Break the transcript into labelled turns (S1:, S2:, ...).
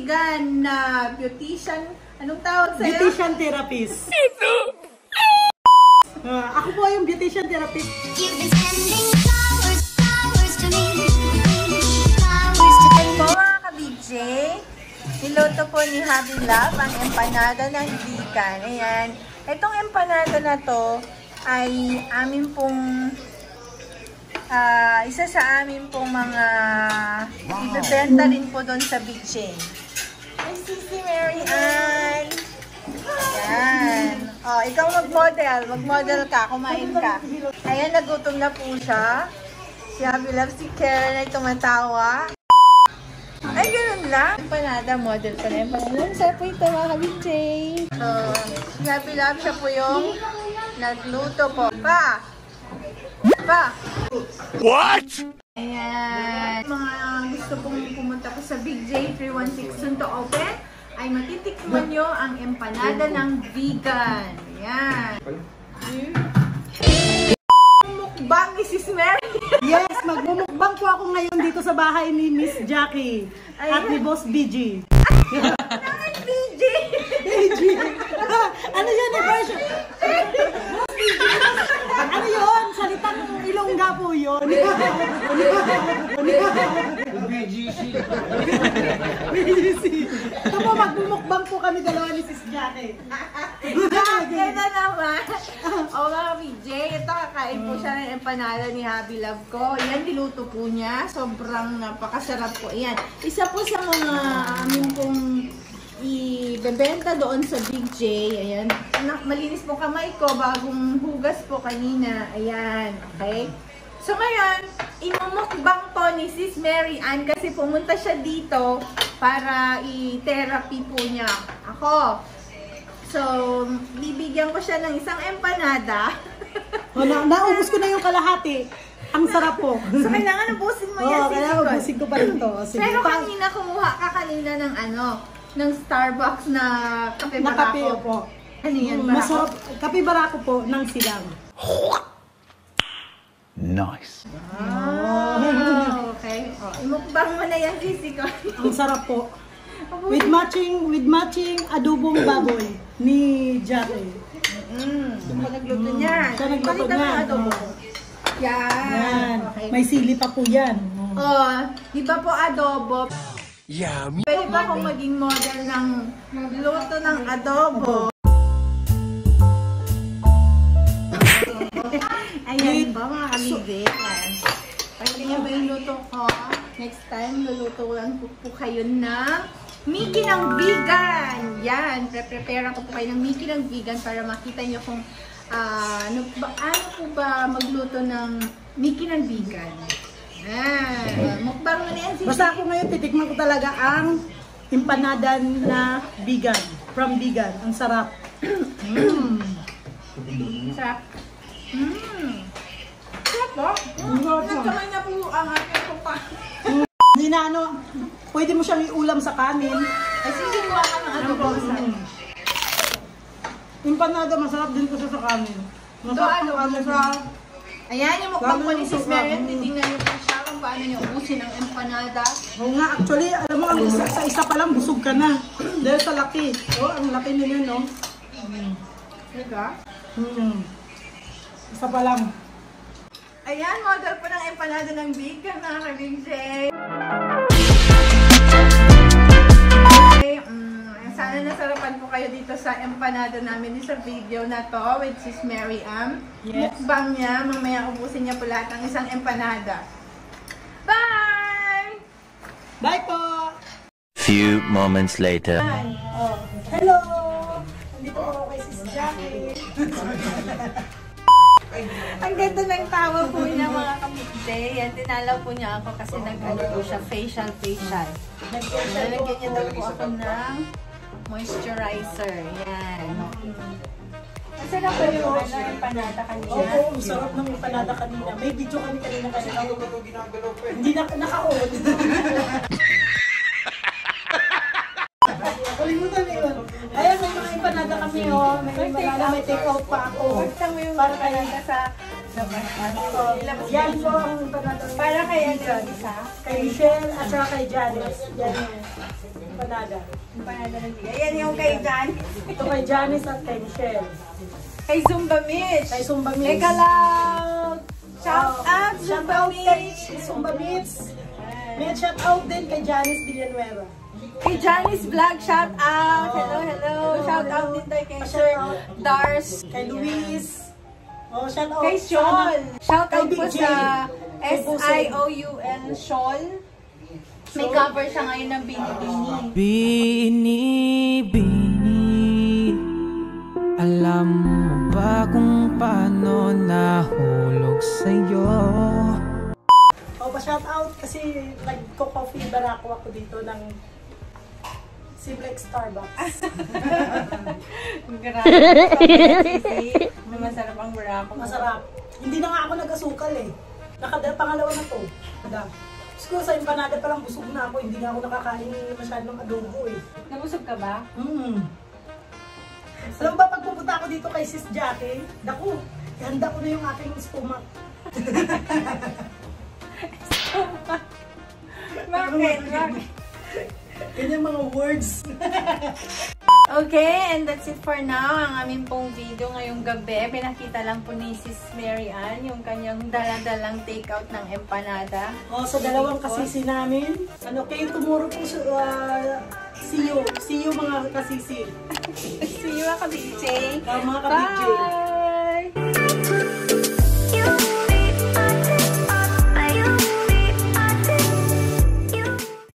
S1: vegan na beautician. Anong tawag sa'yo?
S2: Beautician therapist. Ako po yung beautician therapist.
S1: Mga ka-BJ, niluto po ni Habi Love ang empanada ng vegan. Ayan. Itong empanada na to ay amin pong isa sa amin pong mga ibebenta rin po doon sa Big Chain. Ay, Sisi Mary Ann! Ayan. O, ikaw mag-model. Mag-model ka. Kumain ka. Ayan, nagutom na po siya. Si Habi Love, si Karen ay tumatawa. Ay, ganun lang. Empanada, model pa na empanada. Siya po ito, mga ka-BJ. So, si Habi Love, siya po yung nagluto po. Pa! What? Ayan. Mga gusto pong pumunta po sa Big J 316 soon to open, ay matitikman nyo ang empanada ng vegan. Ayan. Mukbang ni Sis Mary.
S2: Yes, magmumukbang po ako ngayon dito sa bahay ni Miss Jackie at ni Boss BG.
S1: Bakit BG?
S2: BG? Ano yun eh, version? Boss BG? Ano yun? Salitang Ilongga po yun.
S3: BGC.
S2: BGC. Ito po, magmumukbang po kami dalawa ni Sis Jackie.
S1: Yan na naman. O mga BJ, ito kakain po siya ng empanada ni Habi Love ko. Yan, niluto po niya. Sobrang napakasarap po. Yan. Isa po sa mga amin pong ibebenta doon sa Big J. Ayan. Malinis po kamay ko. Bagong hugas po kanina. Ayan. Okay? So ngayon, imumukbang po ni Sis Mary Ann kasi pumunta siya dito para i-therapy po niya ako. So, bibigyan ko siya ng isang empanada.
S2: Naubos ko na yung kalahati. Ang sarap po.
S1: So, kailangan ubusin mo yan,
S2: kailangan ubusin ko pa rin to. Sige,
S1: pero kanina, kumuha ka kanina ng ng Starbucks na kape barako.
S2: Na kape po.
S1: Ano yan, barako?
S2: Masarap. Kape barako po ng silang.
S3: Nice.
S1: Oh, okay. Oh, imukbang mo na yan, sisi ko.
S2: Ang sarap po. With matching adobong baboy ni Jackie.
S1: Ako nagluto niyan.
S2: Siya nagluto
S1: Pakita mo
S2: niyan.
S1: adobo. Yan. Okay.
S2: May sili pa po yan.
S1: Oh, di ba po adobo?
S3: Yummy.
S1: Pwede ba akong maging model ng magluto ng adobo? Ayan ba mga kabibig? Pwede nga ba yung luto ko? Next time, luluto lang po kayo ng Mickey ng vegan. Yan, prepare ko po kayo ng Mickey ng vegan para makita nyo kung ano po ba magluto ng Mickey ng vegan. Mukbang mo na yan, Sisi.
S2: Basta ako ngayon, titikman ko talaga ang empanada na vegan. From vegan. Ang sarap.
S1: Sarap. Sarap po. Nagkamay na po ang aking kupa.
S2: Hindi na pwede mo siyang iulam sa kanin.
S1: Ay, sige, kuha ka ng adobo.
S2: Empanada, masarap din ko siya sa kanin. Masarap ang kanin sa...
S1: Ayan, yung mukbang po ni Sis Marian. Titingnan niyo po siya kung paano niyo ubusin ang empanada.
S2: Oo nga, actually, alam mo, ang isa pa lang, busog ka na. Dahil sa laki. Oh, ang laki nila, no?
S1: Diba?
S2: Isa pa lang.
S1: Ayan, model po ng empanada ng vegan, mga ka-Big J. Sana nasarapan po kayo dito sa empanada namin sa video na to with Sis Mary Ann.
S2: Yes.
S1: Mukbang niya, mamaya ubusin niya po lahat ng isang empanada. Bye!
S2: Bye po!
S3: Few moments later.
S2: Oh, hello! Nandito po ako kay Sis Jackie.
S1: Ang ganda ng tawa po niya, mga kapitse. Yan, tinalaw po niya ako kasi nag-ano po siya, facial. Nalagyan niya daw po ako ng moisturizer. Yan. Masarap po yung empanada kanina.
S2: Oo, ang sarap ng empanada kanina. May video kami kanina kasi hindi naka-on. Kalimutan mo yun. Ayan, may mga empanada kami, oh. May take-out pa ako.
S1: Para kayo sa
S2: yan po ang empanada.
S1: para kay ano, isa?
S2: Kay Michelle at saka kay Janice. Yan. empanada.
S1: Empanada ng bigas. Ayan yung kay Janice.
S2: Ito kay Janice at kay Michelle.
S1: Kay Zumba Mitch.
S2: Kay Zumba Mitch.
S1: Teka lang. Shout out,
S2: Shout
S1: Zumba
S2: out kay
S1: Mitch.
S2: Zumba Mitch. May shout out din kay Janice Villanueva.
S1: Kay Janice Vlog, shout out. Hello, hello. Shout out din tayo kay Sir Dars.
S2: Kay Luis. Oh, shout out.
S1: Kay Shawl. Shout out
S2: Kay
S1: po
S2: Big J.
S1: sa
S2: Kay Busing.
S1: SIOUL Shawl. May cover siya ngayon ng Binibini.
S4: Bini-bini, alam mo ba kung paano nahulog sa'yo?
S2: Oh, pa-shout out kasi nagko-coffee barako ako dito ng Simplex Starbucks.
S1: Grabe. Masarap ang barako.
S2: Masarap. Hindi na nga ako nag-asukal eh. Pangalawa na to. Siguro sa empanada pa lang busog na ako. Hindi na ako nakakain masyadong adobo eh.
S1: Nabusog ka ba?
S2: Alam mo ba, pag pupunta ako dito kay Sis Jackie, naku, ihanda ko na yung aking stomach.
S1: Bakit?
S2: Ganyan mga words.
S1: Okay, and that's it for now. Ang aming pong video ngayong gabi. Pinakita lang po ni Sis Mary Ann yung kanyang dala-dalang takeout ng empanada.
S2: Oh, sa dalawang kasisi namin. Ano, kayo tomorrow po, see you mga kasisi.
S1: See you mga ka-BJ.
S2: Mga ka-BJ.
S1: Bye!